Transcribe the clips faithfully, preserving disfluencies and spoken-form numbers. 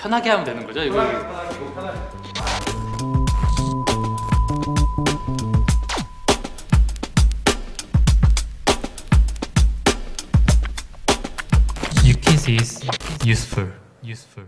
편하게 하면 되는 거죠, 이거? 뉴키즈 is useful. useful.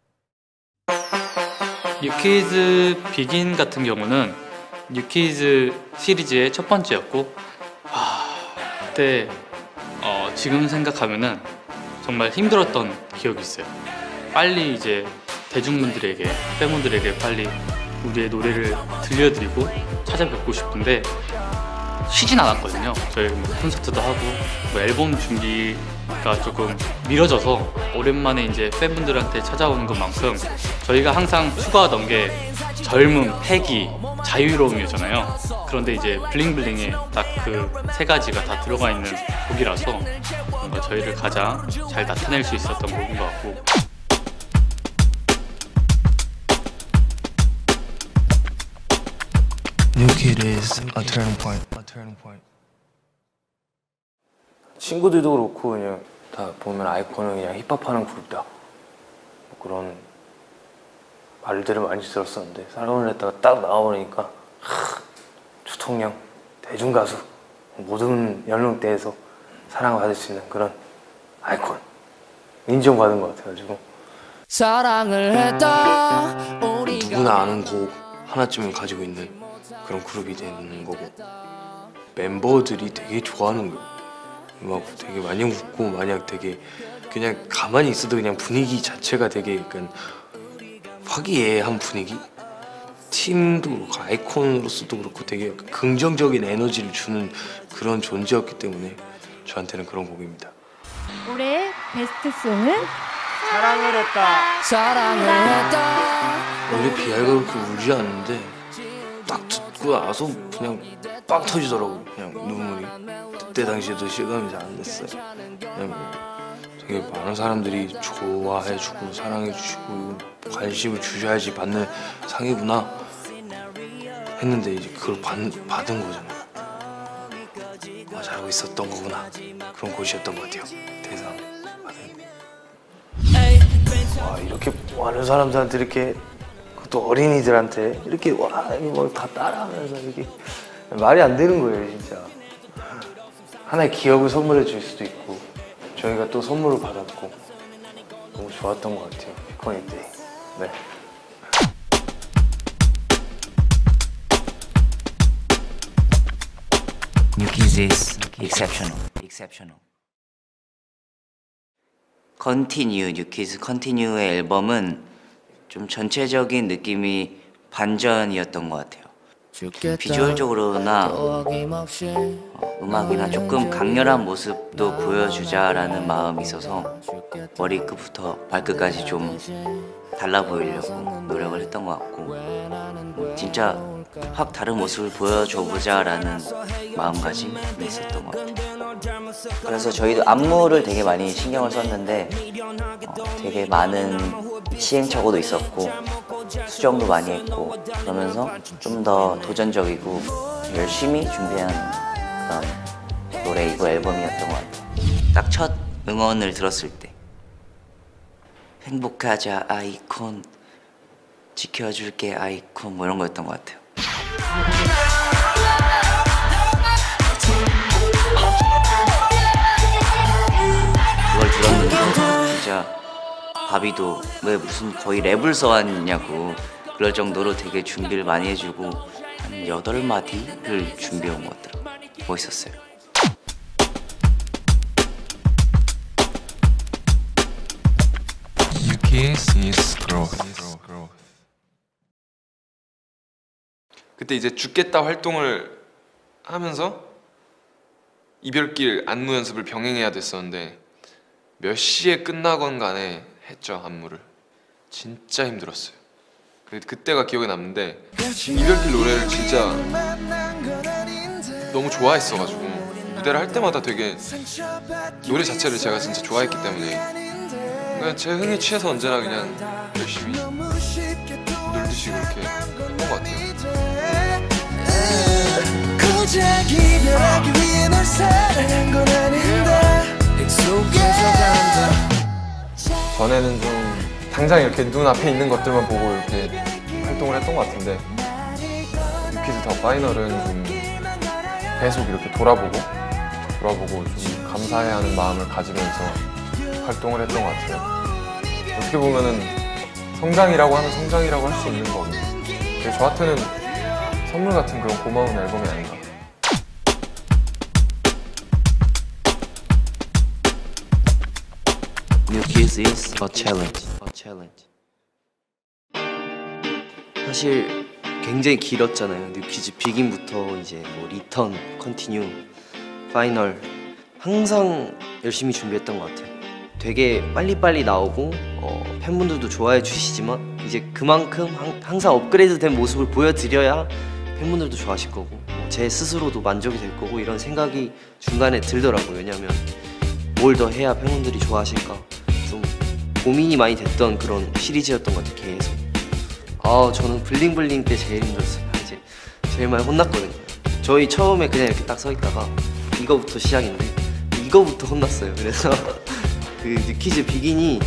뉴키즈 비긴 같은 경우는 뉴키즈 시리즈의 첫 번째였고, 와, 그때 어, 지금 생각하면은 정말 힘들었던 기억이 있어요. 빨리 이제 대중분들에게, 팬분들에게 빨리 우리의 노래를 들려드리고 찾아뵙고 싶은데 쉬진 않았거든요. 저희 뭐 콘서트도 하고 뭐 앨범 준비가 조금 미뤄져서 오랜만에 이제 팬분들한테 찾아오는 것만큼 저희가 항상 추구하던 게 젊음, 패기, 자유로움이었잖아요. 그런데 이제 블링블링에 딱 그 세 가지가 다 들어가 있는 곡이라서 뭔가 저희를 가장 잘 나타낼 수 있었던 곡인 것 같고, New Kid is a turning point. A turning point. 친구들도 그렇고 그냥 다 보면 아이콘은 그냥 힙합하는 그룹이다, 뭐 그런 말들을 많이 들었었는데 사랑을 했다가 딱 나와보니까 하, 초통령 대중 가수, 모든 연령대에서 사랑을 받을 수 있는 그런 아이콘, 인정받은 것 같아가지고 사랑을 했다. 누구나 아는 곡 하나쯤은 가지고 있는 그런 그룹이 되는 거고, 멤버들이 되게 좋아하는 거예요. 막 되게 많이 웃고, 만약 되게 그냥 가만히 있어도 그냥 분위기 자체가 되게 약간 화기애애한 분위기? 팀도 그렇고 아이콘으로서도 그렇고 되게 약간 긍정적인 에너지를 주는 그런 존재였기 때문에 저한테는 그런 곡입니다. 올해의 베스트송은 사랑을 했다. 사랑을 했다. 원래 비아이가 그렇게 울지 않는데 딱 듣고 나서 그냥 빵 터지더라고, 그냥 눈물이. 그때 당시에도 실감이 잘 안 났어요. 그냥 뭐 되게 많은 사람들이 좋아해주고 사랑해주시고 관심을 주셔야지 받는 상이구나 했는데 이제 그걸 받, 받은 거잖아. 아, 잘하고 있었던 거구나. 그런 곳이었던 것 같아요, 대상 받은. 와, 이렇게 많은 사람들한테 이렇게, 또 어린이들한테 이렇게 와 뭐 다 따라하면서 이렇게 말이 안 되는 거예요, 진짜. 하나의 기억을 선물해 줄 수도 있고 저희가 또 선물을 받았고 너무 좋았던 것 같아요, 피코니 때. 네. New Kids is exceptional. exceptional. Continue, New Kids Continue의 앨범은 좀 전체적인 느낌이 반전이었던 것 같아요. 비주얼적으로나 어, 음악이나 조금 강렬한 모습도 보여주자라는 마음이 있어서 머리끝부터 발끝까지 좀 달라 보이려고 노력을 했던 것 같고, 진짜 확 다른 모습을 보여줘보자라는 마음가짐이 있었던 것 같아요. 그래서 저희도 안무를 되게 많이 신경을 썼는데 어, 되게 많은 시행착오도 있었고 수정도 많이 했고, 그러면서 좀 더 도전적이고 열심히 준비한 그런 노래이고 앨범이었던 것 같아요. 딱 첫 응원을 들었을 때 행복하자 아이콘, 지켜줄게 아이콘, 뭐 이런 거였던 것 같아요. 그걸 들었는데 진짜 바비도 왜 무슨 거의 랩을 써왔냐고 그럴 정도로 되게 준비를 많이 해주고 한 여덟 마디를 준비해온 것 같더라고요. 멋있었어요. New Kids is growth. 그때 이제 죽겠다 활동을 하면서 이별길 안무 연습을 병행해야 됐었는데 몇 시에 끝나건 간에 했죠, 안무를. 진짜 힘들었어요. 그때가 기억에 남는데 이별길 노래를 진짜 너무 좋아했어가지고 무대를 할 때마다 되게 노래 자체를 제가 진짜 좋아했기 때문에 그냥 제 흥에 취해서 언제나 그냥 열심히 놀듯이 그렇게 했던 것 같아요. 전에는 좀 당장 이렇게 눈앞에 있는 것들만 보고 이렇게 활동을 했던 것 같은데 뉴키즈 더 파이널은 좀 계속 이렇게 돌아보고 돌아보고 좀 감사해하는 마음을 가지면서 활동을 했던 것 같아요. 어떻게 보면은 성장이라고 하면 성장이라고 할 수 있는 거고 저한테는 선물 같은 그런 고마운 앨범이 아닌가. New Kids is a challenge. A challenge. 사실 굉장히 길었잖아요. 뉴키즈 비긴부터 이제 뭐 리턴, 컨티뉴, 파이널 항상 열심히 준비했던 것 같아요. 되게 빨리빨리 나오고 어, 팬분들도 좋아해 주시지만 이제 그만큼 항, 항상 업그레이드된 모습을 보여드려야 팬분들도 좋아하실 거고 제 스스로도 만족이 될 거고 이런 생각이 중간에 들더라고요. 왜냐면 뭘 더 해야 팬분들이 좋아하실까 좀 고민이 많이 됐던 그런 시리즈였던 것 같아요. 계속 아 저는 블링블링 때 제일 힘들었어요. 이제 제일 많이 혼났거든요. 저희 처음에 그냥 이렇게 딱 서 있다가 이거부터 시작인데 이거부터 혼났어요. 그래서 그 뉴키즈 비긴이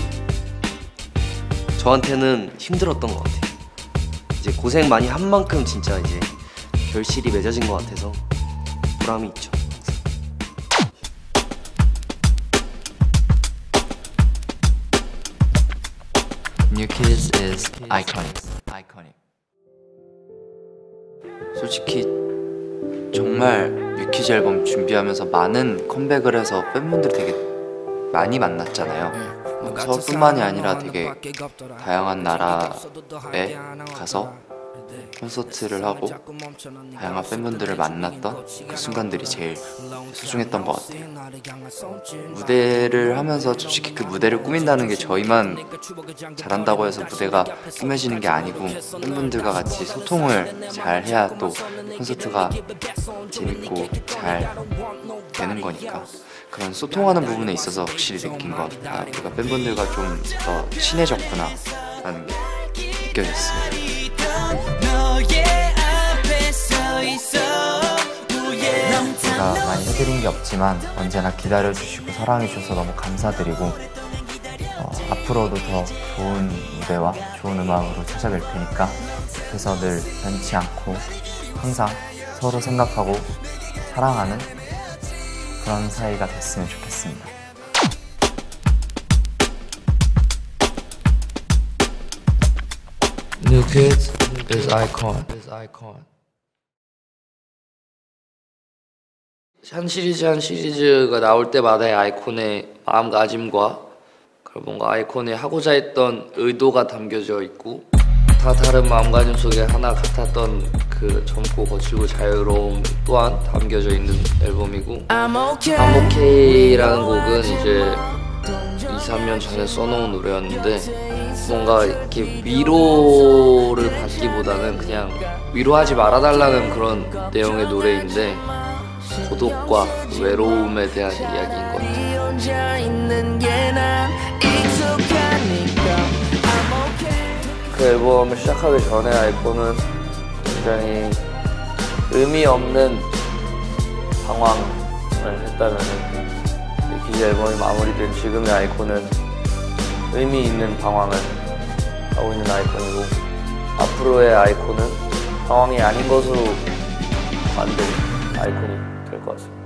저한테는 힘들었던 것 같아요. 이제 고생 많이 한 만큼 진짜 이제 결실이 맺어진 것 같아서 보람이 있죠. New Kids is iconic. iconic. 솔직히 정말 뉴키즈 앨범 준비하면서 많은 컴백을 해서 팬분들 되게 많이 만났잖아요. 서울뿐만이 아니라 되게 다양한 나라에 가서 콘서트를 하고 다양한 팬분들을 만났던 그 순간들이 제일 소중했던 것 같아요. 무대를 하면서 솔직히 그 무대를 꾸민다는 게 저희만 잘한다고 해서 무대가 꾸며지는 게 아니고 팬분들과 같이 소통을 잘 해야 또 콘서트가 재밌고 잘 되는 거니까 그런 소통하는 부분에 있어서 확실히 느낀 것 같아요. 우리가 팬분들과 좀 더 친해졌구나 라는 게 느껴졌습니다. 제가 많이 해드린 게 없지만 언제나 기다려주시고 사랑해주셔서 너무 감사드리고 어, 앞으로도 더 좋은 무대와 좋은 음악으로 찾아뵐 테니까 그래서 늘 변치 않고 항상 서로 생각하고 사랑하는 그런 사이가 됐으면 좋겠습니다. New Kids is icon. is icon. 한 시리즈 한 시리즈가 나올 때마다의 아이콘의 마음가짐과 그리고 뭔가 아이콘이 하고자 했던 의도가 담겨져 있고 다 다른 마음가짐 속에 하나 같았던 그 젊고 거칠고 자유로움 또한 담겨져 있는 앨범이고 I'm OK라는 곡은 이제 이, 삼 년 전에 써놓은 노래였는데 뭔가 이렇게 위로를 받기보다는 그냥 위로하지 말아달라는 그런 내용의 노래인데 고독과 외로움에 대한 이야기인 것 같아요. 그 앨범을 시작하기 전에 아이콘은 굉장히 의미 없는 방황을 했다면 뉴키즈 앨범이 마무리된 지금의 아이콘은 의미 있는 방황을 하고 있는 아이콘이고 앞으로의 아이콘은 방황이 아닌 것으로 만든 아이콘이 될 것 같습니다.